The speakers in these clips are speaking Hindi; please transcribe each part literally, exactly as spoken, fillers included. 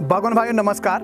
बागवान भाइयों नमस्कार।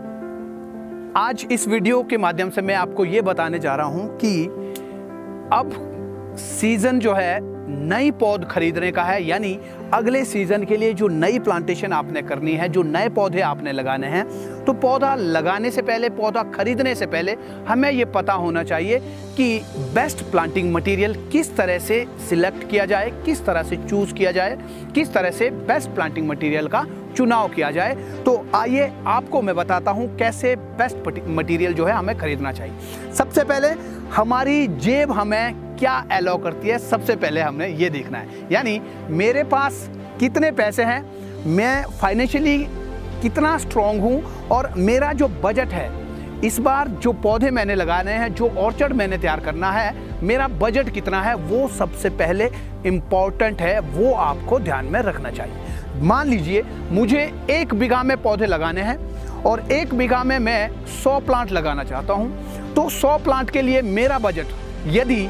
आज इस वीडियो के माध्यम से मैं आपको ये बताने जा रहा हूं कि अब सीजन जो है नई पौध खरीदने का है, यानी अगले सीजन के लिए जो नई प्लांटेशन आपने करनी है, जो नए पौधे आपने लगाने हैं, तो पौधा लगाने से पहले, पौधा खरीदने से पहले हमें ये पता होना चाहिए कि बेस्ट प्लांटिंग मटेरियल किस तरह से सिलेक्ट किया जाए, किस तरह से चूज किया जाए, किस तरह से बेस्ट प्लांटिंग मटेरियल का चुनाव किया जाए। तो आइए आपको मैं बताता हूं कैसे बेस्ट मटेरियल जो है हमें खरीदना चाहिए। सबसे पहले हमारी जेब हमें क्या अलाउ करती है, सबसे पहले हमने ये देखना है, यानी मेरे पास कितने पैसे हैं, मैं फाइनेंशियली कितना स्ट्रॉन्ग हूं और मेरा जो बजट है, इस बार जो पौधे मैंने लगाने हैं, जो ऑर्चर्ड मैंने तैयार करना है, मेरा बजट कितना है, वो सबसे पहले इम्पॉर्टेंट है, वो आपको ध्यान में रखना चाहिए। मान लीजिए मुझे एक बीघा में पौधे लगाने हैं और एक बीघा में मैं सौ प्लांट लगाना चाहता हूं, तो सौ प्लांट के लिए मेरा बजट यदि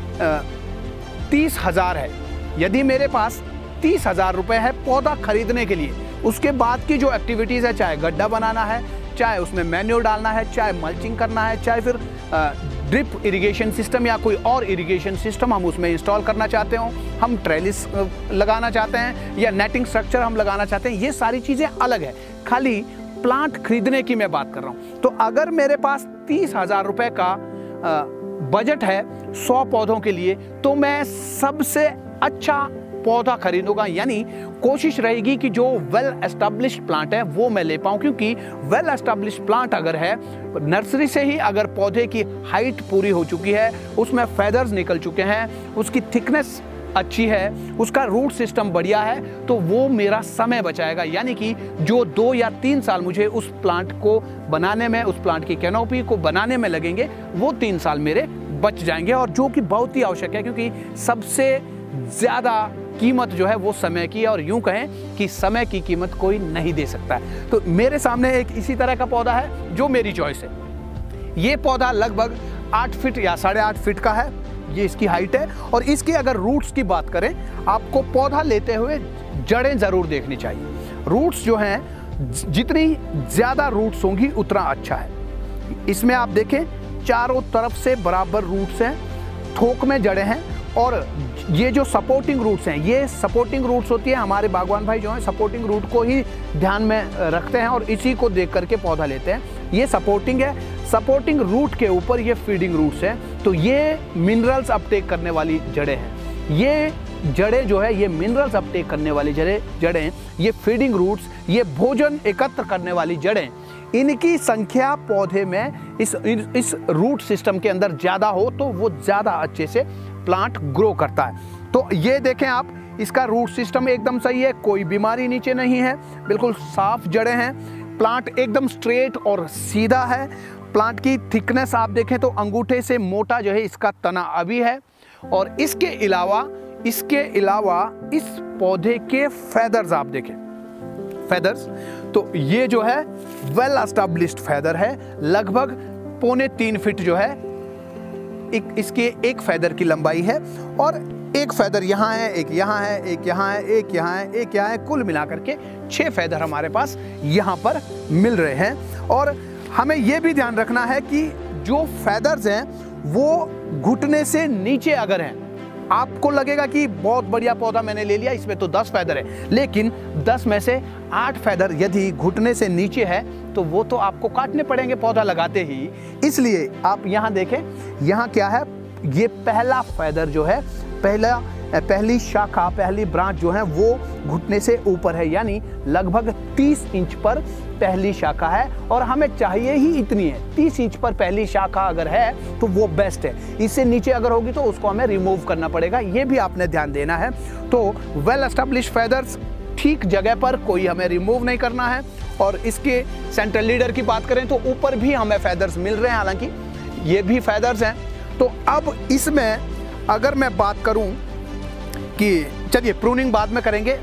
तीस हजार है, यदि मेरे पास तीस हजार रुपये है पौधा खरीदने के लिए, उसके बाद की जो एक्टिविटीज़ है, चाहे गड्ढा बनाना है, चाहे उसमें मैन्योर डालना है, चाहे मल्चिंग करना है, चाहे फिर ड्रिप इरिगेशन सिस्टम या कोई और इरिगेशन सिस्टम हम उसमें इंस्टॉल करना चाहते हो, हम ट्रेलिस लगाना चाहते हैं या नेटिंग स्ट्रक्चर हम लगाना चाहते हैं, ये सारी चीज़ें अलग है। खाली प्लांट खरीदने की मैं बात कर रहा हूँ। तो अगर मेरे पास तीस हजार रुपये का बजट है सौ पौधों के लिए, तो मैं सबसे अच्छा पौधा खरीदूंगा, यानी कोशिश रहेगी कि जो वेल एस्टेब्लिश्ड प्लांट है वो मैं ले पाऊं, क्योंकि वेल एस्टेब्लिश्ड प्लांट अगर है, नर्सरी से ही अगर पौधे की हाइट पूरी हो चुकी है, उसमें फेदर्स निकल चुके हैं, उसकी थिकनेस अच्छी है, उसका रूट सिस्टम बढ़िया है, तो वो मेरा समय बचाएगा। यानी कि जो दो या तीन साल मुझे उस प्लांट को बनाने में, उस प्लांट की कैनोपी को बनाने में लगेंगे, वो तीन साल मेरे बच जाएंगे, और जो कि बहुत ही आवश्यक है, क्योंकि सबसे ज़्यादा कीमत जो है वो समय की है, और यूं कहें कि समय की कीमत कोई नहीं दे सकता है। तो मेरे सामने एक इसी तरह का पौधा है जो मेरी चॉइस है। ये पौधा लगभग आठ फीट या साढ़े आठ फीट का है, ये इसकी हाइट है, और इसकी अगर रूट्स की बात करें, आपको पौधा लेते हुए जड़ें ज़रूर देखनी चाहिए। रूट्स जो हैं, जितनी ज़्यादा रूट्स होंगी उतना अच्छा है। इसमें आप देखें चारों तरफ से बराबर रूट्स हैं, थोक में जड़ें हैं, और ये जो सपोर्टिंग रूट्स हैं, ये सपोर्टिंग रूट्स होती है, हमारे बागवान भाई जो हैं सपोर्टिंग रूट को ही ध्यान में रखते हैं और इसी को देख करके पौधा लेते हैं। ये सपोर्टिंग है, सपोर्टिंग रूट के ऊपर ये फीडिंग रूट्स हैं, तो ये मिनरल्स अपटेक करने वाली जड़ें हैं। ये जड़ें जो है, ये मिनरल्स अपटेक करने वाली जड़ें जड़ें ये फीडिंग रूट्स, ये भोजन एकत्र करने वाली जड़ें, इनकी संख्या पौधे में इस इस रूट सिस्टम के अंदर ज़्यादा हो तो वो ज़्यादा अच्छे से प्लांट ग्रो करता है। तो ये देखें आप, इसका रूट सिस्टम एकदम सही है, कोई बीमारी नीचे नहीं है, बिल्कुल साफ जड़ें हैं, प्लांट एकदम स्ट्रेट और सीधा है। प्लांट की थिकनेस आप देखें तो अंगूठे से मोटा जो है इसका तना अभी है, और इसके अलावा इसके अलावा इस पौधे के फेदर्स आप देखें, फेदर्स तो ये जो है वेल एस्टेब्लिश्ड फेदर है, लगभग पौने तीन फीट जो है एक इसके एक फेदर की लंबाई है, और एक फेदर यहाँ है, एक यहाँ है, एक यहाँ है, एक यहाँ है, एक यहाँ है, कुल मिलाकर के छह फेदर हमारे पास यहाँ पर मिल रहे हैं। और हमें ये भी ध्यान रखना है कि जो फेदर्स हैं वो घुटने से नीचे अगर हैं, आपको लगेगा कि बहुत बढ़िया पौधा मैंने ले लिया, इसमें तो दस फेदर है, लेकिन दस में से आठ फेदर यदि घुटने से नीचे है तो वो तो आपको काटने पड़ेंगे पौधा लगाते ही। इसलिए आप यहाँ देखें, यहाँ क्या है, ये पहला फेदर जो है, पहला पहली शाखा, पहली ब्रांच जो है वो घुटने से ऊपर है, यानी लगभग तीस इंच पर पहली शाखा है, और हमें चाहिए ही इतनी है। तीस इंच पर पहली शाखा अगर है तो वो बेस्ट है, इससे नीचे अगर होगी तो उसको हमें रिमूव करना पड़ेगा, ये भी आपने ध्यान देना है। तो वेल एस्टेब्लिश्ड फेदर्स ठीक जगह पर, कोई हमें रिमूव नहीं करना है। और इसके सेंट्रल लीडर की बात करें तो ऊपर भी हमें फेदर्स मिल रहे हैं, हालांकि ये भी फेदर्स हैं। तो अब इसमें अगर मैं बात करूं कि चलिए प्रूनिंग बाद में करेंगे,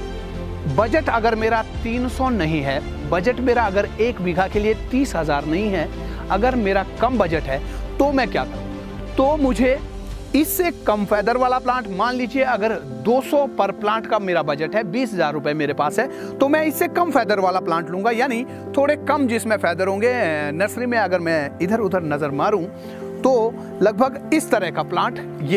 बजट अगर मेरा तीन सौ नहीं है, बजट मेरा अगर एक बीघा के लिए तीस हजार नहीं है, अगर मेरा कम बजट है, तो मैं क्या करूं? तो मुझे इससे कम फेदर वाला प्लांट, मान लीजिए अगर दो सौ पर प्लांट का मेरा बजट है, बीस हजार रुपए मेरे पास है, तो मैं इससे कम फेदर वाला प्लांट लूंगा, यानी थोड़े कम जिसमें फेदर होंगे। नर्सरी में अगर मैं इधर उधर नजर मारूं तो लगभग इस तरह का प्लांट, ये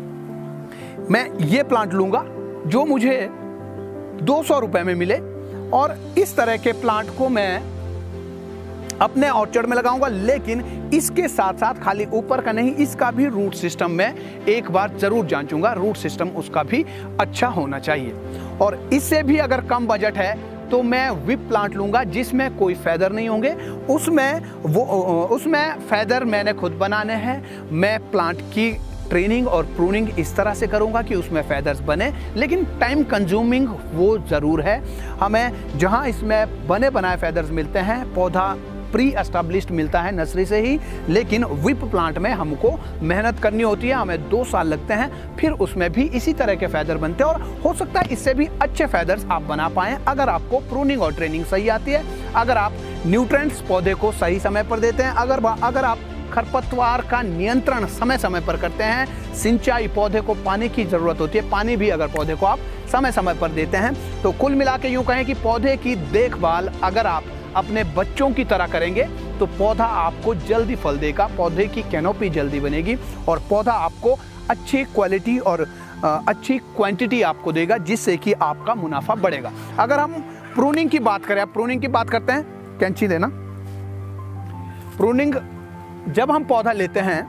मैं ये प्लांट लूंगा जो मुझे दो सौ रुपए में मिले, और इस तरह के प्लांट को मैं अपने ऑर्चर्ड में लगाऊंगा। लेकिन इसके साथ साथ खाली ऊपर का नहीं, इसका भी रूट सिस्टम में एक बार जरूर जांचूंगा, रूट सिस्टम उसका भी अच्छा होना चाहिए। और इससे भी अगर कम बजट है तो मैं विप प्लांट लूंगा जिसमें कोई फेदर नहीं होंगे, उसमें वो उसमें फेदर मैंने खुद बनाने हैं। मैं प्लांट की ट्रेनिंग और प्रूनिंग इस तरह से करूंगा कि उसमें फेदर्स बने, लेकिन टाइम कंज्यूमिंग वो ज़रूर है। हमें जहां इसमें बने बनाए फेदर्स मिलते हैं, पौधा प्री एस्टेब्लिश्ड मिलता है नर्सरी से ही, लेकिन विप प्लांट में हमको मेहनत करनी होती है, हमें दो साल लगते हैं, फिर उसमें भी इसी तरह के फेदर बनते हैं। और हो सकता है इससे भी अच्छे फेदर्स आप बना पाएं अगर आपको प्रूनिंग और ट्रेनिंग सही आती है, अगर आप न्यूट्रिएंट्स पौधे को सही समय पर देते हैं, अगर अगर आप खरपतवार का नियंत्रण समय समय पर करते हैं, सिंचाई, पौधे को पानी की ज़रूरत होती है, पानी भी अगर पौधे को आप समय समय पर देते हैं, तो कुल मिला के यूँ कहें कि पौधे की देखभाल अगर आप अपने बच्चों की तरह करेंगे तो पौधा आपको जल्दी फल देगा, पौधे की कैनोपी जल्दी बनेगी और पौधा आपको अच्छी क्वालिटी और अच्छी क्वांटिटी आपको देगा, जिससे कि आपका मुनाफा बढ़ेगा। अगर हम प्रूनिंग की बात करें, आप प्रूनिंग की बात करते हैं, कैंची देना। प्रूनिंग जब हम पौधा लेते हैं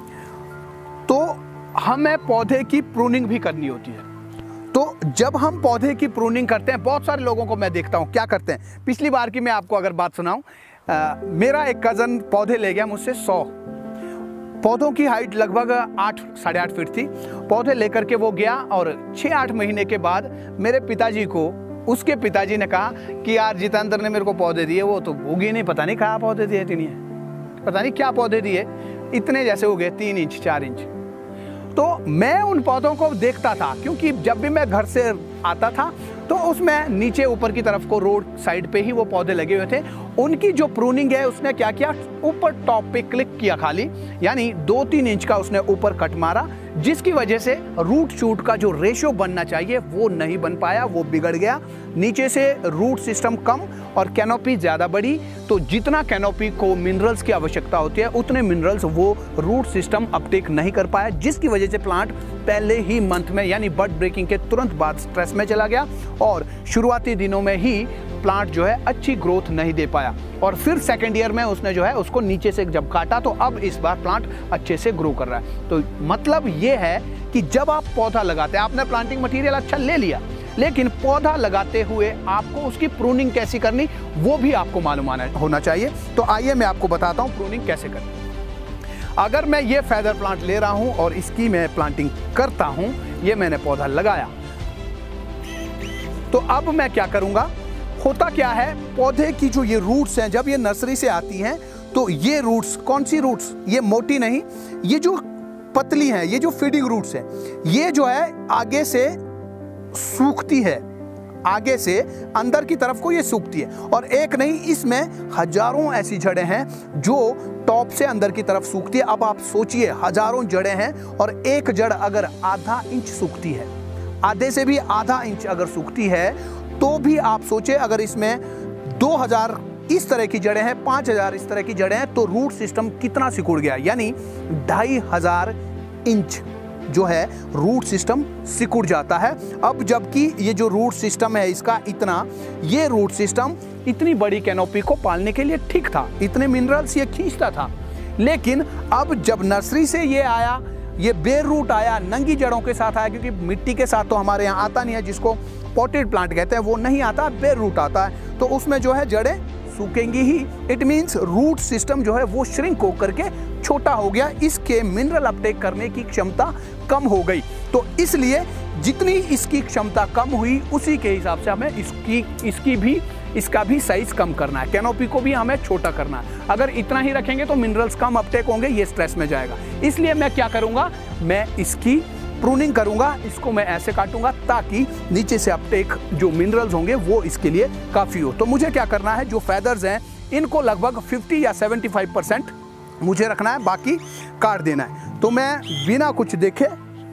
तो हमें पौधे की प्रूनिंग भी करनी होती है। तो जब हम पौधे की प्रूनिंग करते हैं, बहुत सारे लोगों को मैं देखता हूं क्या करते हैं। पिछली बार की मैं आपको अगर बात सुनाऊं, मेरा एक कज़न पौधे ले गया मुझसे सौ, पौधों की हाइट लगभग आठ साढ़े आठ फीट थी। पौधे लेकर के वो गया और छः आठ महीने के बाद मेरे पिताजी को, उसके पिताजी ने कहा कि यार जितेंद्र ने मेरे को पौधे दिए, वो तो उगी नहीं, पता नहीं कहाँ पौधे दिए, इतनी पता नहीं क्या पौधे दिए, इतने जैसे हो गए, तीन इंच चार इंच। तो मैं उन पौधों को देखता था, क्योंकि जब भी मैं घर से आता था तो उसमें नीचे ऊपर की तरफ को रोड साइड पे ही वो पौधे लगे हुए थे। उनकी जो प्रूनिंग है उसने क्या किया, ऊपर टॉप पे क्लिक किया खाली, यानी दो तीन इंच का उसने ऊपर कट मारा, जिसकी वजह से रूट शूट का जो रेशियो बनना चाहिए वो नहीं बन पाया, वो बिगड़ गया। नीचे से रूट सिस्टम कम और कैनोपी ज़्यादा बढ़ी, तो जितना कैनोपी को मिनरल्स की आवश्यकता होती है उतने मिनरल्स वो रूट सिस्टम अपटेक नहीं कर पाया, जिसकी वजह से प्लांट पहले ही मंथ में यानी बड ब्रेकिंग के तुरंत बाद स्ट्रेस में चला गया और शुरुआती दिनों में ही प्लांट जो है अच्छी ग्रोथ नहीं दे पाया। और फिर सेकेंड ईयर में उसने जो है उसको नीचे से जब काटा तो अब इस बार प्लांट अच्छे से ग्रो कर रहा है। तो मतलब ये है कि जब आप पौधा लगाते हैं, आपने प्लांटिंग मटेरियल अच्छा ले लिया, लेकिन पौधा लगाते हुए आपको उसकी प्रूनिंग कैसी करनी वो भी आपको मालूम होना चाहिए। तो आइए मैं आपको बताता हूँ प्रूनिंग कैसे करनी। अगर मैं ये फेदर प्लांट ले रहा हूँ और इसकी मैं प्लांटिंग करता हूँ, ये मैंने पौधा लगाया, तो अब मैं क्या करूँगा, होता क्या है, पौधे की जो ये रूट्स हैं जब ये नर्सरी से आती हैं तो ये रूट्स, कौन सी रूट्स, ये मोटी नहीं, ये जो पतली हैं, ये जो फीडिंग रूट्स हैं, ये जो है आगे से सूखती है, आगे से अंदर की तरफ को ये सूखती है। और एक नहीं, इसमें हजारों ऐसी जड़ें हैं जो टॉप से अंदर की तरफ सूखती है। अब आप सोचिए, हजारों जड़ें हैं और एक जड़ अगर आधा इंच सूखती है, आधे से भी आधा इंच अगर सूखती है, तो भी आप सोचे अगर इसमें दो हज़ार इस तरह की जड़ें हैं, पाँच हज़ार इस तरह की जड़ें हैं, तो रूट सिस्टम कितना सिकुड़ गया, यानी ढाई हजार इंच जो है रूट सिस्टम सिकुड़ जाता है। अब जबकि ये जो रूट सिस्टम है इसका इतना, ये रूट सिस्टम इतनी बड़ी कैनोपी को पालने के लिए ठीक था, इतने मिनरल्स ये खींचता था, लेकिन अब जब नर्सरी से ये आया, ये बेर रूट आया, नंगी जड़ों के साथ आया, क्योंकि मिट्टी के साथ तो हमारे यहाँ आता नहीं है, जिसको पॉटेड प्लांट कहते हैं, वो नहीं आता, बेर रूट आता है, तो उसमें जो है जड़ें सूखेंगी ही। इट मीन्स रूट सिस्टम जो है वो श्रिंक होकर के छोटा हो गया, इसके मिनरल अपटेक करने की क्षमता कम हो गई। तो इसलिए जितनी इसकी क्षमता कम हुई उसी के हिसाब से हमें इसकी इसकी भी इसका भी साइज कम करना है, कैनोपी को भी हमें छोटा करना है। अगर इतना ही रखेंगे तो मिनरल्स कम अपटेक होंगे, ये स्ट्रेस में जाएगा। इसलिए मैं क्या करूँगा, मैं इसकी प्रूनिंग करूंगा, इसको मैं ऐसे काटूंगा ताकि नीचे से अपटेक जो मिनरल्स होंगे वो इसके लिए काफ़ी हो। तो मुझे क्या करना है, जो फेदर्स हैं इनको लगभग पचास या पचहत्तर परसेंट मुझे रखना है, बाकी काट देना है। तो मैं बिना कुछ देखे,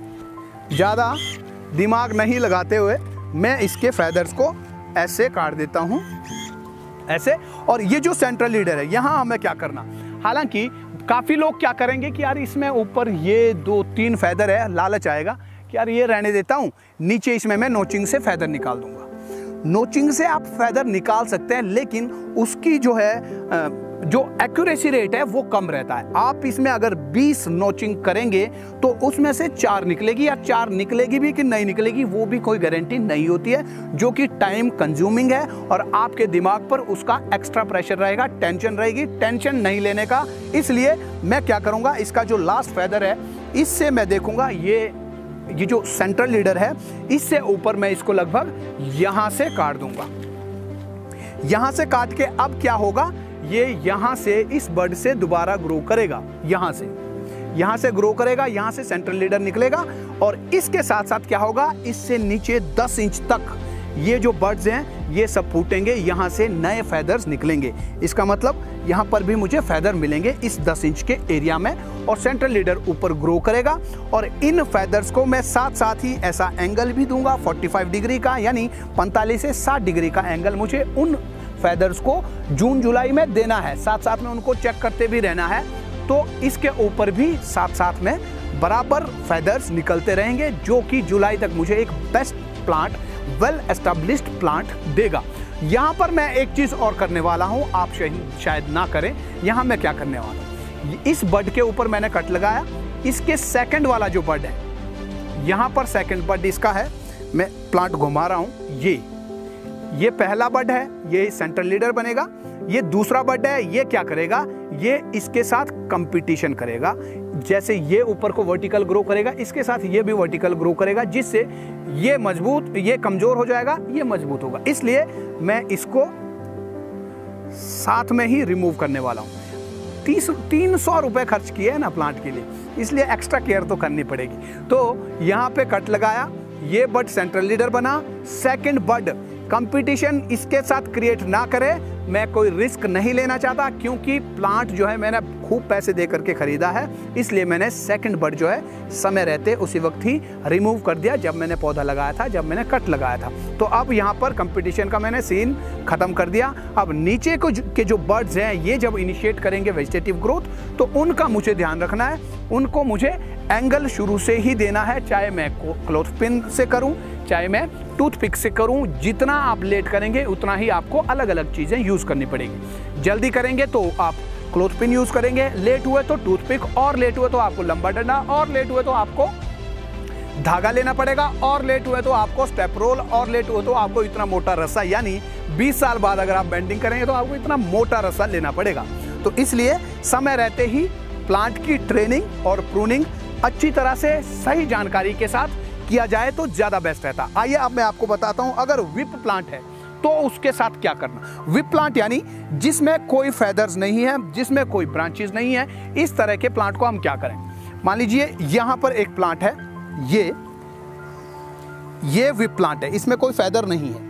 ज़्यादा दिमाग नहीं लगाते हुए, मैं इसके फेदर्स को ऐसे काट देता हूँ, ऐसे। और ये जो सेंट्रल लीडर है, यहाँ हमें क्या करना, हालांकि काफ़ी लोग क्या करेंगे कि यार इसमें ऊपर ये दो तीन फेदर है, लालच आएगा कि यार ये रहने देता हूँ, नीचे इसमें मैं नोचिंग से फेदर निकाल दूंगा। नोचिंग से आप फेदर निकाल सकते हैं, लेकिन उसकी जो है जो एक्यूरेसी रेट है वो कम रहता है। आप इसमें अगर बीस नोचिंग करेंगे तो उसमें से चार निकलेगी, या चार निकलेगी भी कि नहीं निकलेगी वो भी कोई गारंटी नहीं होती है, जो कि टाइम कंज्यूमिंग है और आपके दिमाग पर उसका एक्स्ट्रा प्रेशर रहेगा, टेंशन रहेगी, टेंशन नहीं लेने का। इसलिए मैं क्या करूंगा, इसका जो लास्ट फेदर है इससे मैं देखूंगा, ये ये जो सेंट्रल लीडर है इससे ऊपर मैं इसको लगभग यहां से काट दूंगा। यहां से काट के अब क्या होगा, ये यहां से इस बर्ड से दोबारा ग्रो करेगा, यहां से यहां से ग्रो करेगा, यहां से सेंट्रल लीडर निकलेगा। और इसके साथ साथ क्या होगा, इससे नीचे दस इंच तक ये जो बर्ड्स हैं ये सब फूटेंगे, यहां से नए फेदर्स निकलेंगे। इसका मतलब यहां पर भी मुझे फेदर मिलेंगे इस दस इंच के एरिया में, और सेंट्रल लीडर ऊपर ग्रो करेगा। और इन फेदर्स को मैं साथ साथ ही ऐसा एंगल भी दूंगा पैंतालीस डिग्री का, यानी पैंतालीस से साठ डिग्री का एंगल मुझे उन फेदर्स को जून जुलाई में देना है, साथ साथ में उनको चेक करते भी रहना है। तो इसके ऊपर भी साथ साथ में बराबर फेदर्स निकलते रहेंगे, जो कि जुलाई तक मुझे एक best plant, well established plant देगा। यहाँ पर मैं एक चीज़ और करने वाला हूँ, आप शायद ना करें। यहाँ मैं क्या करने वाला हूँ, इस बड के ऊपर मैंने कट लगाया, इसके सेकंड वाला जो बड है, यहाँ पर सेकंड बड इसका है, मैं प्लांट घुमा रहा हूँ, ये ये पहला बड है, ये सेंट्रल लीडर बनेगा। ये दूसरा बड है, ये क्या करेगा, ये इसके साथ कंपटीशन करेगा। जैसे ये ऊपर को वर्टिकल ग्रो करेगा, इसके साथ ये भी वर्टिकल ग्रो करेगा, जिससे ये मजबूत, ये कमजोर हो जाएगा, ये मजबूत होगा। इसलिए मैं इसको साथ में ही रिमूव करने वाला हूँ। तीस तीन सौ रुपये खर्च किए हैं ना प्लांट के लिए, इसलिए एक्स्ट्रा केयर तो करनी पड़ेगी। तो यहाँ पे कट लगाया, ये बड सेंट्रल लीडर बना। सेकंड बड कंपटीशन इसके साथ क्रिएट ना करे, मैं कोई रिस्क नहीं लेना चाहता, क्योंकि प्लांट जो है मैंने खूब पैसे दे करके खरीदा है, इसलिए मैंने सेकंड बड जो है समय रहते उसी वक्त ही रिमूव कर दिया, जब मैंने पौधा लगाया था, जब मैंने कट लगाया था। तो अब यहाँ पर कंपटीशन का मैंने सीन खत्म कर दिया। अब नीचे को के जो बर्ड्स हैं, ये जब इनिशिएट करेंगे वेजिटेटिव ग्रोथ, तो उनका मुझे ध्यान रखना है, उनको मुझे एंगल शुरू से ही देना है, चाहे मैं क्लॉथ पिन से करूं, चाहे मैं टूथपिक से करूं। जितना आप लेट करेंगे उतना ही आपको अलग अलग चीज़ें यूज़ करनी पड़ेगी। जल्दी करेंगे तो आप क्लॉथ पिन यूज़ करेंगे, लेट हुए तो टूथपिक, और लेट हुए तो आपको लंबा डंडा, और लेट हुए तो आपको धागा लेना पड़ेगा, और लेट हुए तो आपको स्टेप रोल, और लेट हुए तो आपको इतना मोटा रस्सा, यानी बीस साल बाद अगर आप बेंडिंग करेंगे तो आपको इतना मोटा रस्सा लेना पड़ेगा। तो इसलिए समय रहते ही प्लांट की ट्रेनिंग और प्रूनिंग अच्छी तरह से सही जानकारी के साथ किया जाए तो ज़्यादा बेस्ट रहता। आइए अब मैं आपको बताता हूं, अगर विप प्लांट है तो उसके साथ क्या करना। विप प्लांट यानी जिसमें कोई फेदर्स नहीं है, जिसमें कोई ब्रांचेस नहीं है, इस तरह के प्लांट को हम क्या करें। मान लीजिए यहां पर एक प्लांट है, ये ये विप प्लांट है, इसमें कोई फेदर नहीं है।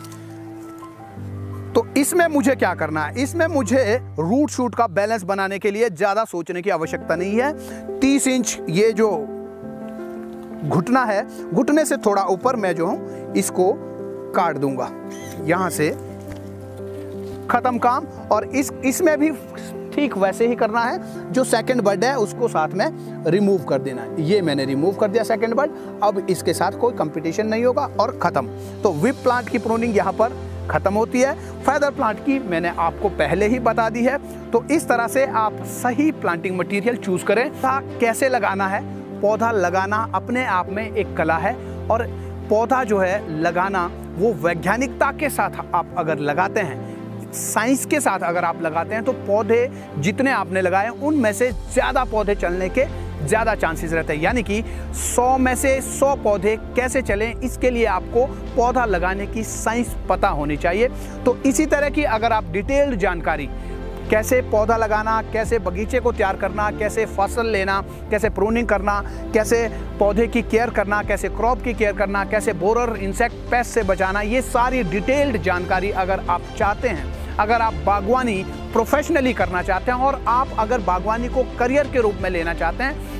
तो इसमें मुझे क्या करना है, इसमें मुझे रूट शूट का बैलेंस बनाने के लिए ज़्यादा सोचने की आवश्यकता नहीं है। तीस इंच ये जो घुटना है, घुटने से थोड़ा ऊपर मैं जो हूं इसको काट दूंगा, यहां से खत्म काम। और इस इसमें भी ठीक वैसे ही करना है, जो सेकंड बड है उसको साथ में रिमूव कर देना है। ये मैंने रिमूव कर दिया सेकंड बड, अब इसके साथ कोई कंपटीशन नहीं होगा और ख़त्म। तो विप प्लांट की प्रूनिंग यहाँ पर ख़त्म होती है। फेदर प्लांट की मैंने आपको पहले ही बता दी है। तो इस तरह से आप सही प्लांटिंग मटेरियल चूज करें। कैसे लगाना है, पौधा लगाना अपने आप में एक कला है, और पौधा जो है लगाना वो वैज्ञानिकता के साथ आप अगर लगाते हैं, साइंस के साथ अगर आप लगाते हैं, तो पौधे जितने आपने लगाए उनमें से ज़्यादा पौधे चलने के ज़्यादा चांसेस रहते हैं। यानी कि सौ में से सौ पौधे कैसे चलें, इसके लिए आपको पौधा लगाने की साइंस पता होनी चाहिए। तो इसी तरह की अगर आप डिटेल्ड जानकारी, कैसे पौधा लगाना, कैसे बगीचे को तैयार करना, कैसे फसल लेना, कैसे प्रूनिंग करना, कैसे पौधे की केयर करना, कैसे क्रॉप की केयर करना, कैसे बोरर इंसेक्ट पेस्ट से बचाना, ये सारी डिटेल्ड जानकारी अगर आप चाहते हैं, अगर आप बागवानी प्रोफेशनली करना चाहते हैं, और आप अगर बागवानी को करियर के रूप में लेना चाहते हैं,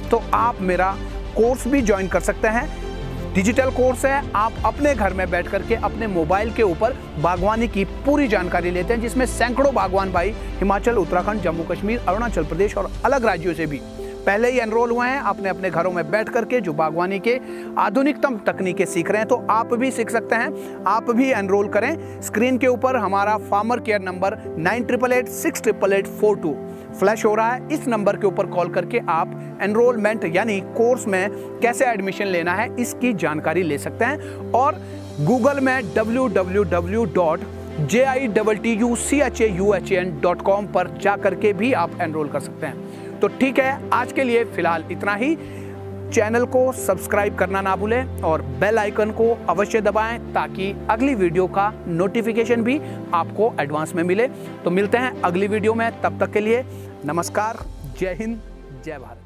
तो आप मेरा कोर्स भी ज्वाइन कर सकते हैं। डिजिटल कोर्स है, आप अपने घर में बैठ करके अपने मोबाइल के ऊपर बागवानी की पूरी जानकारी लेते हैं, जिसमें सैकड़ों बागवान भाई हिमाचल, उत्तराखंड, जम्मू कश्मीर, अरुणाचल प्रदेश और अलग राज्यों से भी पहले ही एनरोल हुए हैं। अपने अपने घरों में बैठ करके जो बागवानी के आधुनिकतम तकनीकें सीख रहे हैं, तो आप भी सीख सकते हैं। आप भी एनरोल करें। स्क्रीन के ऊपर हमारा farmer care number nine triple eight six triple eight four two flash हो रहा है। इस नंबर के ऊपर कॉल करके आप एनरोलमेंट यानी कोर्स में कैसे एडमिशन लेना है इसकी जानकारी ले सकते हैं। और गूगल में W W W dot J I T T U C H A U H A N dot com पर जा करके भी आप एनरोल कर सकते हैं। तो ठीक है, आज के लिए फिलहाल इतना ही। चैनल को सब्सक्राइब करना ना भूलें और बेल आइकन को अवश्य दबाएं ताकि अगली वीडियो का नोटिफिकेशन भी आपको एडवांस में मिले। तो मिलते हैं अगली वीडियो में, तब तक के लिए नमस्कार, जय हिंद, जय भारत।